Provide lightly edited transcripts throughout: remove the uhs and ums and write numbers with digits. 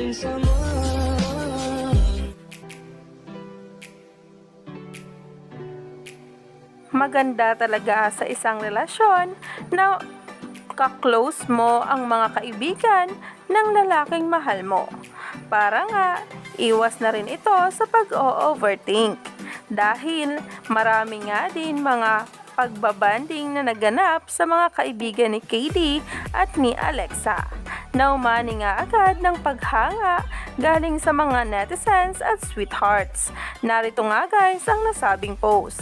Maganda talaga sa isang relasyon na ka-close mo ang mga kaibigan ng lalaking mahal mo. Para nga, iwas na rin ito sa pag-o-overthink. Dahil marami nga din mga pagbabanding na naganap sa mga kaibigan ni KD at ni Alexa. Naumani nga agad ng paghanga galing sa mga netizens at sweethearts. Narito nga guys ang nasabing post.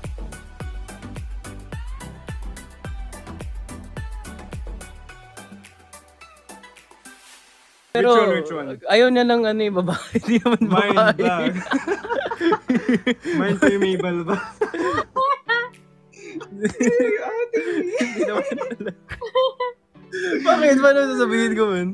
Pero Which one? ayaw niya ng ano yung babae, hindi naman Mind babae. bag. Mind to yung Mabel ba? Hindi naman pala. Bakit? Paano sasabihin ko man?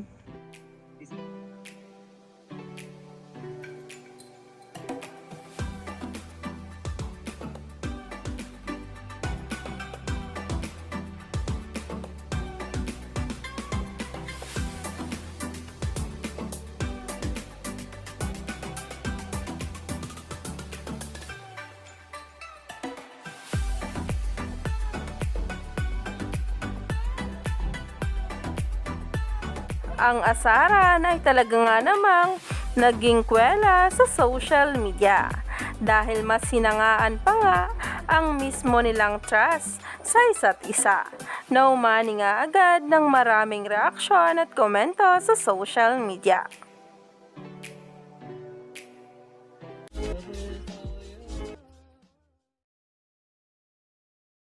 Ang asaran ay talaga nga namang naging kwela sa social media dahil mas sinangaan pa nga ang mismo nilang trust sa isa't isa. Naumani nga agad ng maraming reaksyon at komento sa social media.